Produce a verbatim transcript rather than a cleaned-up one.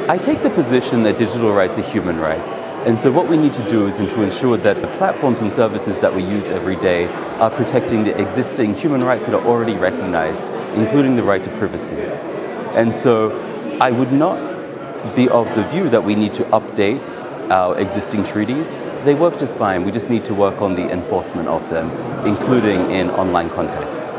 I take the position that digital rights are human rights. And so what we need to do is to ensure that the platforms and services that we use every day are protecting the existing human rights that are already recognized, including the right to privacy. And so I would not be of the view that we need to update our existing treaties. They work just fine. We just need to work on the enforcement of them, including in online contexts.